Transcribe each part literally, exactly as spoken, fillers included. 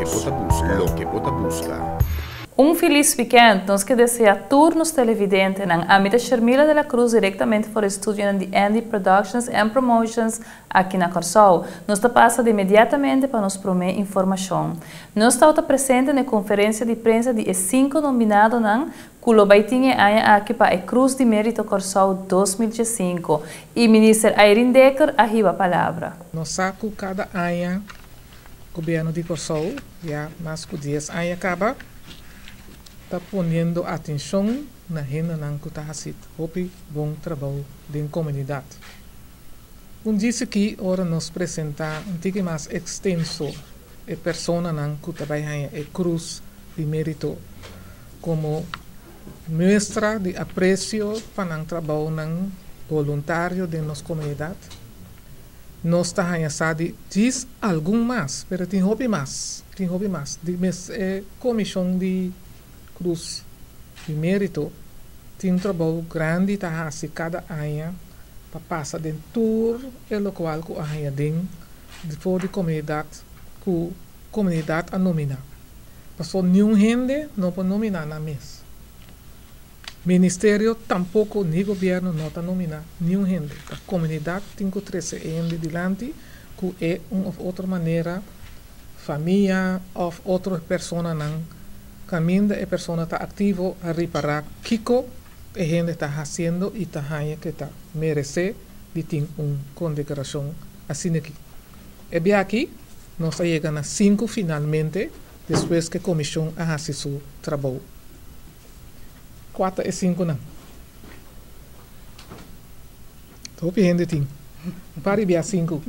que bota busca, lo que bota busca. Um feliz weekend, nós que deseja turnos televidentes na âmbito Sharmila de la Cruz diretamente para o estúdio de Andy Productions and Promotions aqui na Corsol. Nós está passa de imediatamente para nos prometer informação. Nós está presente na conferência de prensa de cinco nominados na Kulo Baitinha Aya aqui para a Cruz de Mérito Corsol dois mil e cinco e ministro Irene Decker arriba a palavra. Nós saco cada ano governo de Corsol, já mais que dez anos acaba, está ponendo atenção na renda na que está fazendo bom trabalho da comunidade. Um disse que ora nos apresentar um pouco mais extenso a pessoa na que trabalha a Cruz de Mérito como mostra de apreço para o trabalho voluntário de nossa comunidade. Nós estamos sabe diz algo mais, mas tem hobby mais, tem hobby mais. De é, comissão de Cruz de Mérito tem um trabalho grande tá assim cada ano para passar de tour e local que a gente tem depois de comunidade que comunidade a nominar. Passou nenhum gente não pode nominar na mesa. Ministério tampouco nem governo não está nominar nenhum gente. A comunidade tem que trazer gente delante que é uma ou outra maneira família ou outra pessoa não caminho da pessoa está ativo a reparar Kiko a gente está fazendo e está que está merece de ter uma condecoração assim aqui. E bem aqui nós chegamos a cinco finalmente depois que a comissão a fazer seu trabalho. Quatro e cinco não. Estou pedindo tem. Para bem cinco.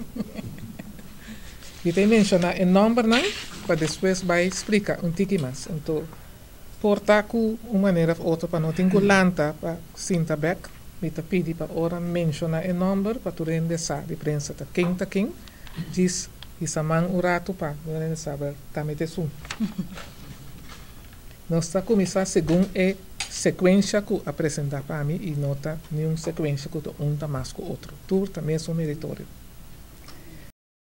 E tem mencionar o número não para depois vai explicar um pouco mais. Então, portar com uma maneira ou outra para não ter que lanta para cinta back, e te pedir para ora mencionar o número para tu render sabe de prensa tá quem tá quem diz e samang o rato para não render sabe também te sum. Nós está começar segundo é sequência que apresentar para mim e nota nenhuma sequência que um tá mais que o outro. Tudo também é meritório.